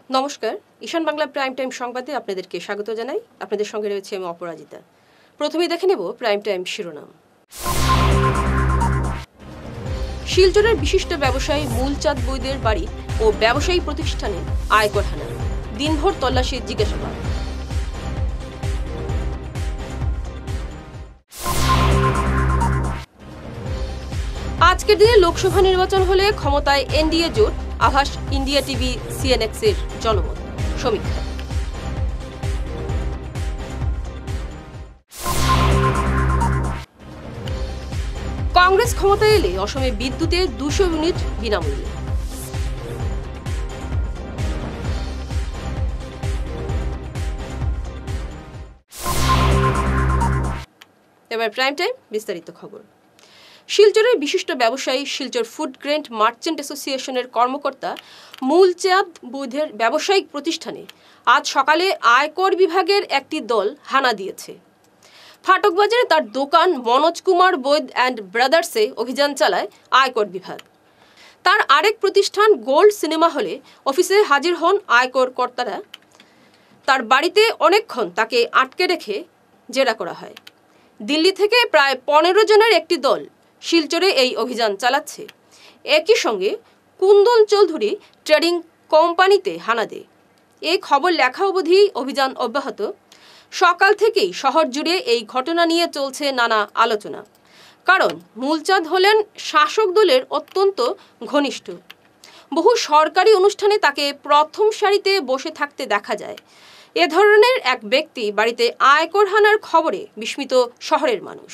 নমস্কার, ঈশান Bangla prime time সংবাদে আপনাদেরকে স্বাগত জানাই। আপনাদের সঙ্গে রয়েছে আমি অপরাজিতা। প্রথমেই দেখে নেব প্রাইম টাইম শিরোনাম। শিলচরের বিশিষ্ট ব্যবসায়ী মূলচাঁদ বৈদের বাড়ি ও ব্যবসায়ী প্রতিষ্ঠানে আয়কর হানা, দিনভর তল্লাশি জিজ্ঞাসাবাদ। আজকের দিনে লোকসভা নির্বাচন হলে ক্ষমতায় এনডিএ জোট, আভাস ইন্ডিয়া টিভি সিএনএক্স এর জনমত সমীক্ষা। কংগ্রেস ক্ষমতায় এলে অসমে বিদ্যুতের 200 ইউনিট বিনামূল্যে। এবার প্রাইম টাইম বিস্তারিত খবর। শিলচরের বিশিষ্ট ব্যবসায়ী শিলচর ফুড গ্রেন মার্চেন্ট অ্যাসোসিয়েশনের কর্মকর্তা মূলচাঁদ বৈদের ব্যবসায়িক প্রতিষ্ঠানে আজ সকালে আয়কর বিভাগের একটি দল হানা দিয়েছে। ফাটকবাজারে তার দোকান মনোজ কুমার বৈদ অ্যান্ড ব্রাদার্সে অভিযান চালায় আয়কর বিভাগ। তার আরেক প্রতিষ্ঠান গোল্ড সিনেমা হলে অফিসে হাজির হন আয়কর কর্তারা। তার বাড়িতে অনেকক্ষণ তাকে আটকে রেখে জেরা করা হয়। দিল্লি থেকে প্রায় 15 জনের একটি দল শিলচরে এই অভিযান চালাচ্ছে। একই সঙ্গে কুন্দল চৌধুরী ট্রেডিং কোম্পানিতে হানা দেয়। এই খবর লেখা অবধি অভিযান অব্যাহত। সকাল থেকেই শহর জুড়ে এই ঘটনা নিয়ে চলছে নানা আলোচনা, কারণ মূলচাঁদ হলেন শাসক দলের অত্যন্ত ঘনিষ্ঠ। বহু সরকারি অনুষ্ঠানে তাকে প্রথম সারিতে বসে থাকতে দেখা যায়। এ ধরনের এক ব্যক্তি বাড়িতে আয়কর হানার খবরে বিস্মিত শহরের মানুষ।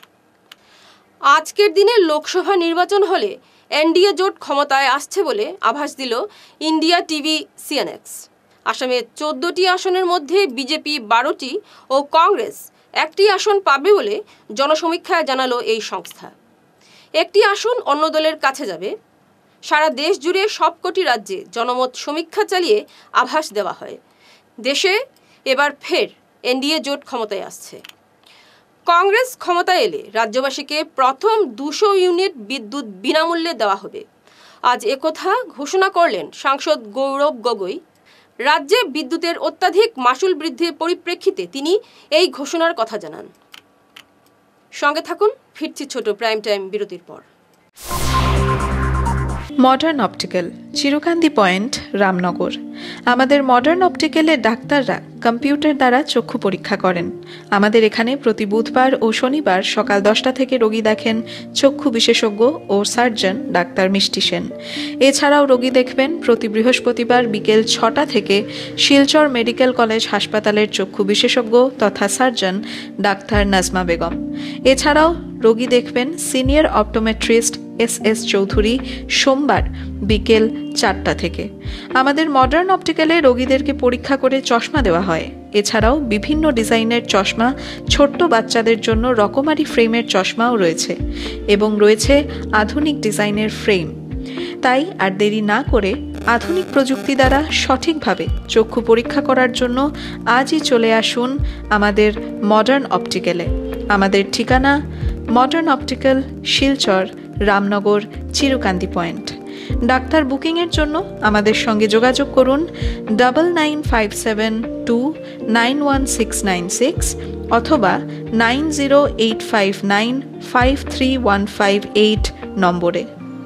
আজকের দিনে লোকসভা নির্বাচন হলে এনডিএ জোট ক্ষমতায় আসছে বলে আভাস দিল ইন্ডিয়া টিভি সিএনএক্স। আসামে 14টি আসনের মধ্যে বিজেপি 12টি ও কংগ্রেস 1টি আসন পাবে বলে জনসমীক্ষায় জানালো এই সংস্থা। একটি আসন অন্য দলের কাছে যাবে। সারা দেশ জুড়ে সবকটি রাজ্যে জনমত সমীক্ষা চালিয়ে আভাস দেওয়া হয়। দেশে এবার ফের এনডিএ জোট ক্ষমতায় আসছে। কংগ্রেস ক্ষমতায় এলে রাজ্যবাসীকে প্রথম 200 ইউনিট বিদ্যুৎ বিনামূল্যে দেওয়া হবে। আজ একথা ঘোষণা করলেন সাংসদ গৌরব গগৈ। রাজ্যে বিদ্যুতের অত্যাধিক মাসুল বৃদ্ধির পরিপ্রেক্ষিতে তিনি এই ঘোষণার কথা জানান। সঙ্গে থাকুন, ফিরছি ছোট প্রাইম টাইম বিরতির পর। Modern optical, Chirkandi point, Ramnagar. আমাদের মডার্ন অপটিক্যালের ডাক্তাররা কম্পিউটার দ্বারা চক্ষু পরীক্ষা করেন। আমাদের এখানে প্রতি বুধবার ও শনিবার সকাল 10টা থেকে রোগী দেখেন চক্ষু বিশেষজ্ঞ ও সার্জন ডাক্তার মিষ্টি সেন। এছাড়াও রোগী দেখবেন প্রতি বৃহস্পতিবার বিকেল 6টা থেকে শিলচর মেডিকেল কলেজ হাসপাতালের চক্ষু বিশেষজ্ঞ তথা সার্জন ডাক্তার নাজমা বেগম। এছাড়াও রোগী দেখবেন সিনিয়র অপটোমেট্রিস্ট এস চৌধুরী সোমবার বিকেল 4টা থেকে। আমাদের মডার্ন অপটিক্যালে রোগীদেরকে পরীক্ষা করে চশমা দেওয়া হয়। এছাড়াও বিভিন্ন ডিজাইনের চশমা, ছোট্ট বাচ্চাদের জন্য রকমারি ফ্রেমের চশমাও রয়েছে এবং রয়েছে আধুনিক ডিজাইনের ফ্রেম। তাই আর দেরি না করে আধুনিক প্রযুক্তি দ্বারা সঠিকভাবে চক্ষু পরীক্ষা করার জন্য আজই চলে আসুন আমাদের মডার্ন অপটিক্যালে। আমাদের ঠিকানা modern optical, Silchar, Ramnagar, Chirkandi point. Doctor বুকিংয়ের জন্য আমাদের সঙ্গে যোগাযোগ করুন 9957291696 অথবা 9085953158 নম্বরে।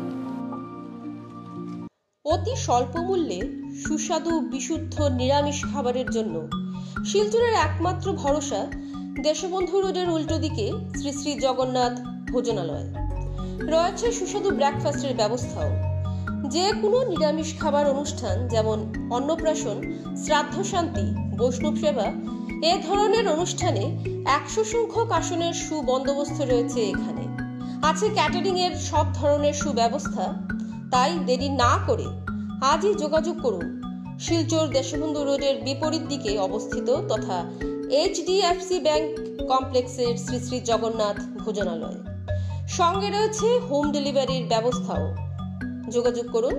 অতি স্বল্প মূল্যে সুস্বাদু বিশুদ্ধ নিরামিষ খাবারের জন্য শিলচরের একমাত্র ভরসা দেশবন্ধু রোডের উল্টো দিকে শ্রী শ্রী জগন্নাথ ভোজনালয়। রয়েছে সুস্বাদু ব্রেকফাস্টের ব্যবস্থাও। যে কোনো নিরামিষ খাবার অনুষ্ঠান যেমন অন্নপ্রাশন, শ্রাদ্ধ শান্তি, বৈষ্ণব সেবা এ ধরনের অনুষ্ঠানে 100 সংখ্যক আসনের সুবন্দোবস্ত রয়েছে এখানে। আছে ক্যাটারিং এর সব ধরনের সুব্যবস্থা। তাই দেরি না করে আজই যোগাযোগ করুন শিলচর দেশবন্ধু রোডের বিপরীত দিকে অবস্থিত তথা HDFC ব্যাংক কমপ্লেক্সের শ্রী শ্রী জগন্নাথ ভোজনালয়। সঙ্গে রয়েছে হোম ডেলিভারির ব্যবস্থাও। যোগাযোগ করুন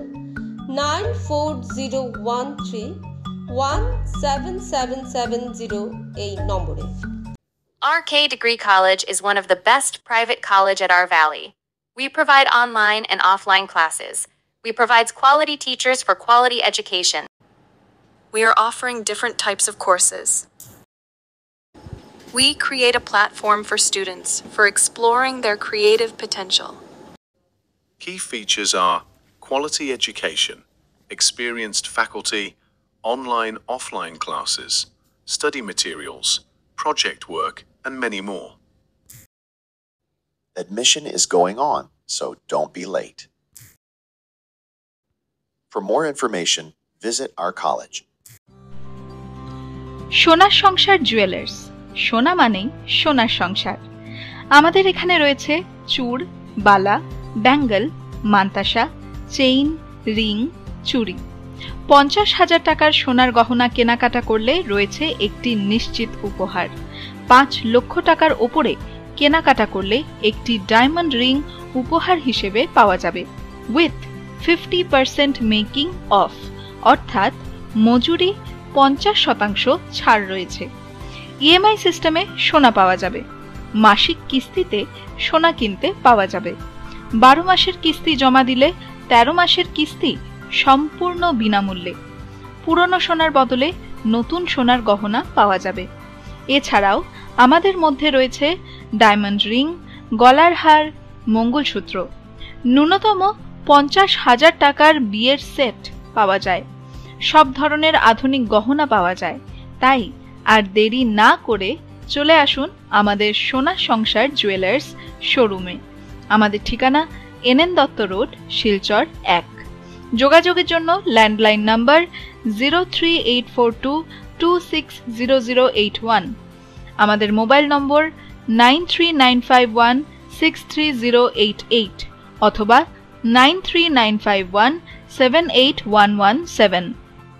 9401317770 এই নম্বরে। RK Degree College is one of the best private college at our valley. We provide online and offline classes. We provide quality teachers for quality education. we are offering different types of courses. We create a platform for students for exploring their creative potential. Key features are quality education, experienced faculty, online offline classes, study materials, project work, and many more. Admission is going on, so don't be late. For more information, visit our college. সোনা সংসার jewellers, সোনা মানেই সোনার সংসার। আমাদের এখানে রয়েছে চূড়, বালা, Bengal, mantasha, chain, ring, চুড়ি। 50,000 টাকার সোনার গহনা কেনাকাটা করলে রয়েছে একটি নিশ্চিত উপহার। 5 লক্ষ টাকার ওপরে কেনাকাটা করলে একটি ডায়মন্ড রিং উপহার হিসেবে পাওয়া যাবে উইথ 50% মেকিং অফ, অর্থাৎ মজুরি 50% ছাড় রয়েছে। ইএমআই সিস্টেমে সোনা পাওয়া যাবে। মাসিক কিস্তিতে সোনা কিনতে পাওয়া যাবে। 12 মাসের কিস্তি জমা দিলে 13 মাসের কিস্তি সম্পূর্ণ বিনামূল্যে। পুরনো সোনার বদলে নতুন সোনার গহনা পাওয়া যাবে। এছাড়াও আমাদের মধ্যে রয়েছে ডায়মন্ড রিং, গলার হার, মঙ্গলসূত্র। ন্যূনতম 50,000 টাকার বিয়ের সেট পাওয়া যায়। সব ধরনের আধুনিক গহনা পাওয়া যায়। তাই আর দেরি না করে চলে আসুন আমাদের সোনা সংসার জুয়েলার্স শোরুমে। আমাদের ঠিকানা এনএন দত্ত রোড, শিলচর 1। যোগাযোগের জন্য ল্যান্ডলাইন নাম্বার 03842260081, আমাদের মোবাইল নম্বর 9395163088 অথবা 9395178117।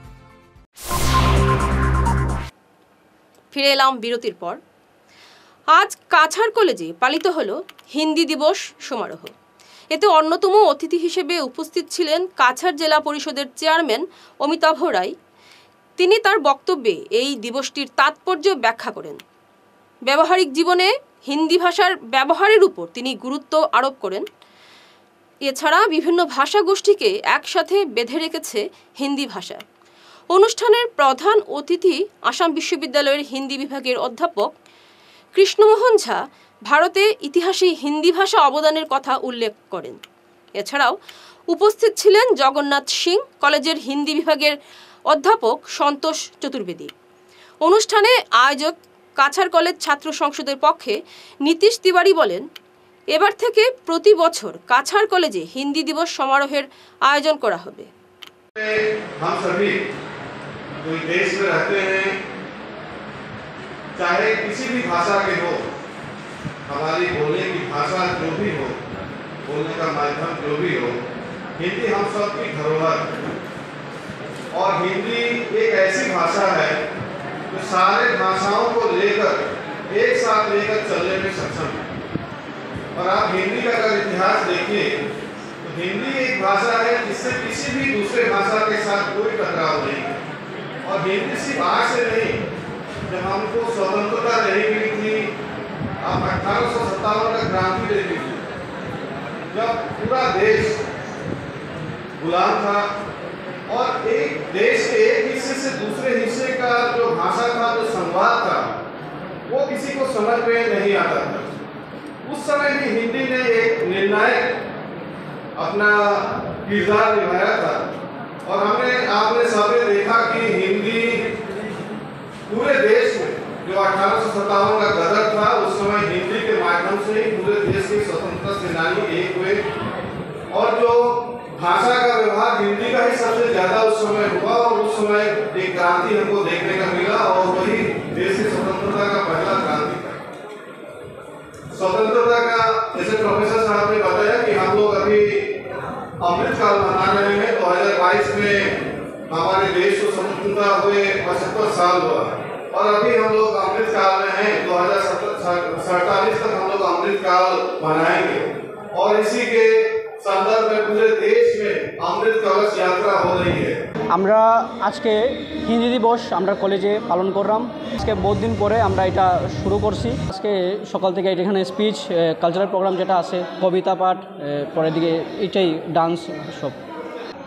ফিরে এলাম বিরতির পর। আজ কাছাড় কলেজে পালিত হলো হিন্দি দিবস সমারোহ। এতে অন্যতম অতিথি হিসেবে উপস্থিত ছিলেন কাছাড় জেলা পরিষদের চেয়ারম্যান অমিতাভ রায়। তিনি তার বক্তব্যে এই দিবসটির তাৎপর্য ব্যাখ্যা করেন। ব্যবহারিক জীবনে হিন্দি ভাষার ব্যবহারের উপর তিনি গুরুত্ব আরোপ করেন। এছাড়া বিভিন্ন ভাষা গোষ্ঠীকে একসাথে বেঁধে রেখেছে হিন্দি ভাষা। অনুষ্ঠানের প্রধান অতিথি আসাম বিশ্ববিদ্যালয়ের হিন্দি বিভাগের অধ্যাপক কৃষ্ণমোহন ঝা ভারতে ইতিহাসে হিন্দি ভাষা অবদানের কথা উল্লেখ করেন। এছাড়াও উপস্থিত ছিলেন জগন্নাথ সিং কলেজের হিন্দি বিভাগের অধ্যাপক সন্তোষ চতুর্বেদী। অনুষ্ঠানে আয়োজক কাছাড় কলেজ ছাত্র সংসদের পক্ষে নীতিশ তিওয়ারি বলেন, এবার থেকে প্রতি বছর কাছাড় কলেজে হিন্দি দিবস সমারোহের আয়োজন করা হবে। हम सभी जो देश में रहते हैं, चाहे किसी भी भाषा के हो, हमारी बोलने की भाषा जो भी हो, बोलने का माध्यम जो भी हो, हिंदी हम सबकी धरोहर और हिंदी एक ऐसी भाषा है जो सारे भाषाओं को लेकर एक साथ लेकर चलने में सक्षम है। और आप हिंदी का अगर इतिहास देखिए तो हिंदी एक भाषा है जिससे किसी भी दूसरे भाषा के साथ कोई टकराव नहीं है। और हिंदी सिर्फ आज से नहीं, जब हमको स्वतंत्रता नहीं मिली थी, आप 1857 का क्रांति देखी थी, जब पूरा देश गुलाम था और एक देश के एक हिस्से से दूसरे हिस्से का जो भाषा था, जो संवाद था, वो किसी को समझ में नहीं आता था। उस समय भी हिंदी ने एक निर्णायक अपना किरदार निभाया था। और आपने सबने देखा कि हिंदी पूरे देश में जो 1857 का गदर था, उस समय हिंदी के माध्यम से ही पूरे देश के स्वतंत्रता सेनानी एक हुए। और जो भाषा का व्यवहार हिंदी का ही सबसे ज्यादा उस समय हुआ और उस समय एक क्रांति हमको देखने का मिला और वही देश की स्वतंत्रता का पहला क्रांति था। स्वतंत्रता का जैसे प्रोफेसर साहब ने बताया कि हम लोग अभी अमृतकाल मना रहे हैं। 2022 में हमारे देश को स्वतंत्रता हुए 75 साल हुआ और अभी हम लोग अमृतकाल में हैं। 2047 तक हम लोग अमृतकाल मनाएंगे और इसी के संदर्भ में पूरे देश में अमृत कलश यात्रा हो रही है। আমরা আজকে হিন্দি দিবস আমরা কলেজে পালন করলাম। আজকে বহুত দিন পরে আমরা এটা শুরু করছি। আজকে সকাল থেকে এখানে স্পিচ, কালচারাল প্রোগ্রাম যেটা আছে, কবিতা পাঠ, পরের দিকে এটাই ডান্স সব।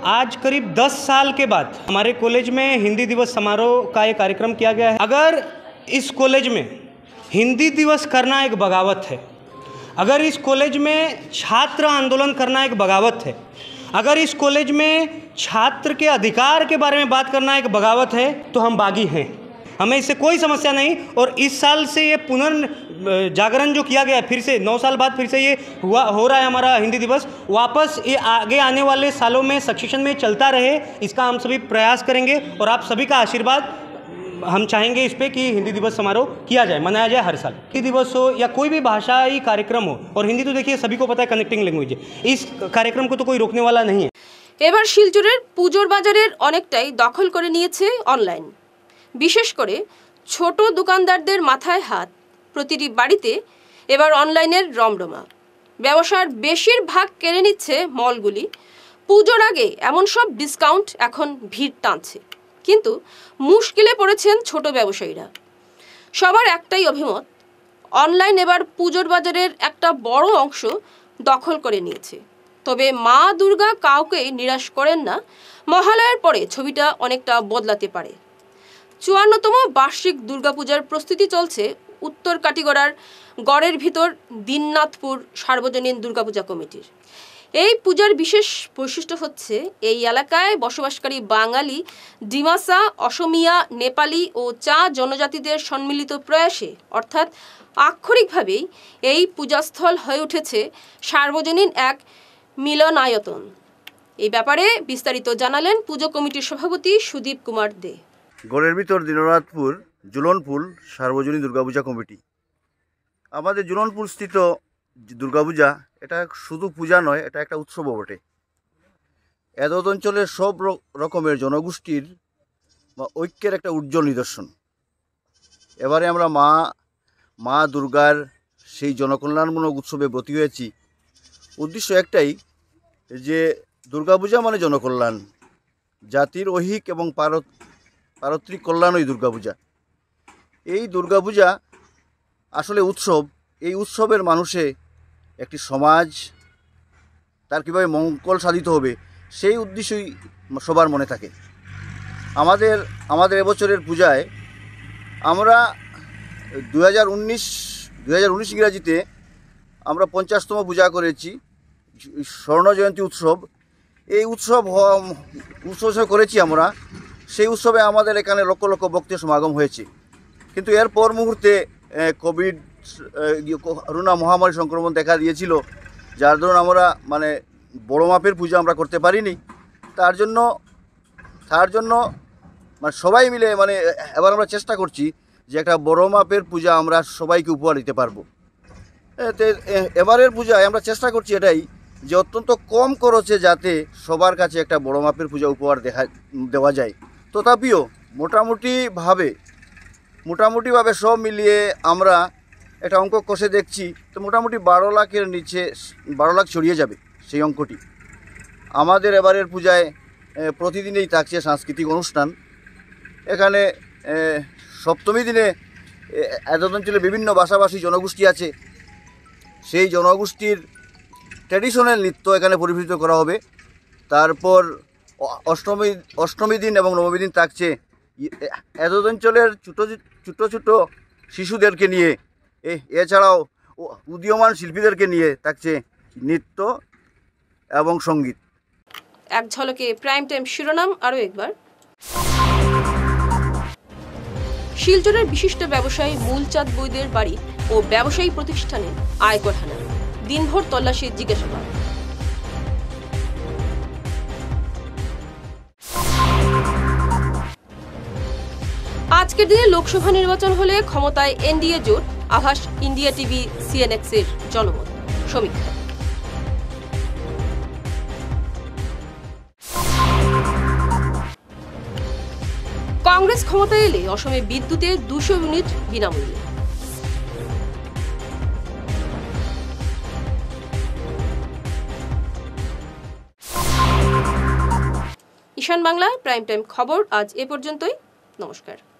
आज करीब 10 साल के बाद हमारे कॉलेज में हिंदी दिवस समारोह का एक कार्यक्रम किया गया है। अगर इस कॉलेज में हिंदी दिवस करना एक बगावत है, अगर इस कॉलेज में छात्र आंदोलन करना एक बगावत है, अगर इस कॉलेज में छात्र के अधिकार के बारे में बात करना एक बगावत है, तो हम बागी हैं, हमें इससे कोई समस्या नहीं। और इस साल से ये पुनर्जागरण जो किया गया है, फिर से 9 साल बाद फिर से ये हो रहा है हमारा हिंदी दिवस, वापस ये आगे आने वाले सालों में सक्सेशन में चलता रहे, इसका हम सभी प्रयास करेंगे। और आप सभी का आशीर्वाद हम चाहेंगे इस पे कि हिंदी दिवस समारोह किया जाए, मनाया जाए हर साल। हिंदी दिवस हो या कोई भी भाषाई कार्यक्रम हो, और हिंदी तो देखिए सभी को पता है कनेक्टिंग लैंग्वेज है, इस कार्यक्रम को तो कोई रोकने वाला नहीं है। এবার শিলচরের পুজোর বাজারের অনেকটাই দখল করে নিয়েছে অনলাইন। বিশেষ করে ছোট দোকানদারদের মাথায় হাত, প্রতিটি বাড়িতে এবার অনলাইনের রমরমা। ব্যবসার বেশিরভাগ কেড়ে নিচ্ছে মলগুলি। পুজোর আগে এমন সব ডিসকাউন্ট এখন ভিড় টানছে, কিন্তু মুশকিলে পড়েছেন ছোট ব্যবসায়ীরা। সবার একটাই অভিমত, অনলাইন এবার পুজোর বাজারের একটা বড় অংশ দখল করে নিয়েছে। তবে মা দুর্গা কাউকেই নিরাশ করেন না, মহালয়ার পরে ছবিটা অনেকটা বদলাতে পারে। 54তম বার্ষিক দুর্গাপূজার প্রস্তুতি চলছে উত্তর কাটিগড়ার গড়ের ভিতর দিননাথপুর সার্বজনীন দুর্গাপূজা কমিটির। এই পূজার বিশেষ বৈশিষ্ট্য হচ্ছে এই এলাকায় বসবাসকারী বাঙালি, ডিমাসা, অসমিয়া, নেপালি ও চা জনজাতিদের সম্মিলিত প্রয়াসে, অর্থাৎ আক্ষরিকভাবেই এই পূজাস্থল হয়ে উঠেছে সার্বজনীন এক মিলনায়তন। এই ব্যাপারে বিস্তারিত জানালেন পুজো কমিটির সভাপতি সুদীপ কুমার দে। গড়ের ভিতর দিননাথপুর জুলনপুর সার্বজনীন দুর্গাপূজা কমিটি। আমাদের জুলনপুর স্থিত দুর্গাপূজা এটা শুধু পূজা নয়, এটা একটা উৎসবও বটে। এতদ অঞ্চলের সব রকমের জনগোষ্ঠীর বা ঐক্যের একটা উজ্জ্বল নিদর্শন। এবারে আমরা মা দুর্গার সেই জনকল্যাণমূলক উৎসবে ব্রতী হয়েছি। উদ্দেশ্য একটাই, যে দুর্গাপূজা মানে জনকল্যাণ, জাতির ঐহিক এবং পারত্রিক কল্যাণই দুর্গাপূজা। এই দুর্গাপূজা আসলে উৎসব। এই উৎসবের মানুষে একটি সমাজ তার কীভাবে মঙ্গল সাধিত হবে, সেই উদ্দেশ্যই সবার মনে থাকে। আমাদের এবছরের পূজায় আমরা 2019 ইংরাজিতে আমরা 50তম পূজা করেছি, স্বর্ণ জয়ন্তী উৎসব। এই উৎসব করেছি আমরা। সেই উৎসবে আমাদের এখানে লক্ষ লক্ষ ভক্তের সমাগম হয়েছে। কিন্তু এরপর মুহূর্তে কোভিড করোনা মহামারী সংক্রমণ দেখা দিয়েছিল, যার দরুন আমরা বড় মাপের পূজা আমরা করতে পারিনি। তার জন্য সবাই মিলে এবার আমরা চেষ্টা করছি যে একটা বড় মাপের পূজা আমরা সবাইকে উপহার দিতে পারবো। এবারের পূজায় আমরা চেষ্টা করছি এটাই, যে অত্যন্ত কম খরচে যাতে সবার কাছে একটা বড় মাপের পূজা উপহার দেওয়া যায়। তথাপিও মোটামুটিভাবে সব মিলিয়ে আমরা একটা অঙ্ক কষে দেখছি, তো মোটামুটি 12 লাখের নিচে 12 লাখ ছড়িয়ে যাবে সেই অঙ্কটি। আমাদের এবারের পূজায় প্রতিদিনই থাকছে সাংস্কৃতিক অনুষ্ঠান। এখানে সপ্তমী দিনে এতদ অঞ্চলে বিভিন্ন ভাষাভাষী জনগোষ্ঠী আছে, সেই জনগোষ্ঠীর ট্র্যাডিশনাল নৃত্য এখানে পরিবেশিত করা হবে। তারপর অষ্টমী দিন এবং নবমী দিন থাকছে এতদ অঞ্চলের ছোটো শিশুদেরকে নিয়ে, এছাড়াও উদীয়মান শিল্পীদেরকে নিয়ে থাকছে নৃত্য এবং সঙ্গীত। এক ঝলকে প্রাইম টাইম শিরোনাম আরও একবার। শিলচরের বিশিষ্ট ব্যবসায়ী মূলচাঁদ বৈদের বাড়ি ও ব্যবসায়ী প্রতিষ্ঠানে আয়কর হানা, দিনভর তল্লাশি, জিজ্ঞাসাবাদ। আজকের দিনে লোকসভা নির্বাচন হলে ক্ষমতায় এনডিএ জোট, আভাস ইন্ডিয়া টিভি সিএনএক্স এর জনমত সমীক্ষা। কংগ্রেস ক্ষমতায় এলে অসমে বিদ্যুতে 200 ইউনিট বিনামূল্যে। ঈশান বাংলা প্রাইম টাইম খবর আজ এ পর্যন্তই। নমস্কার।